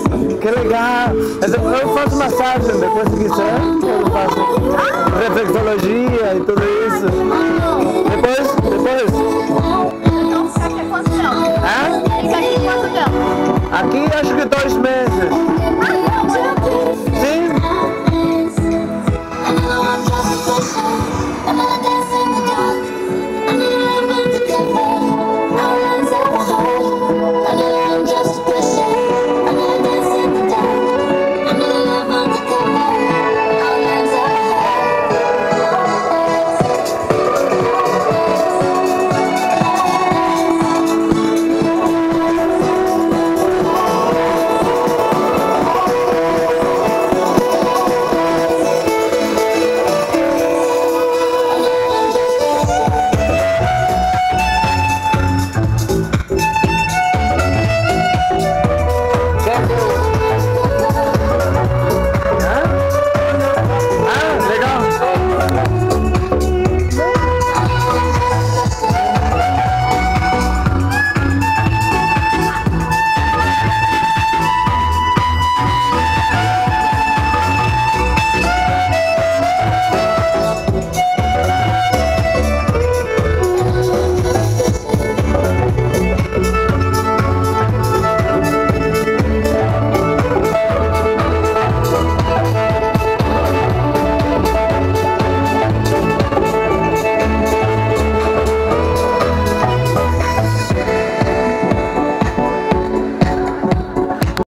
Que legal! Eu faço massagem depois se quiser. Eu faço reflexologia e tudo isso. Depois? Então, você quer quanto tempo? Hã? Fica aqui quanto tempo? Aqui acho que 2 meses.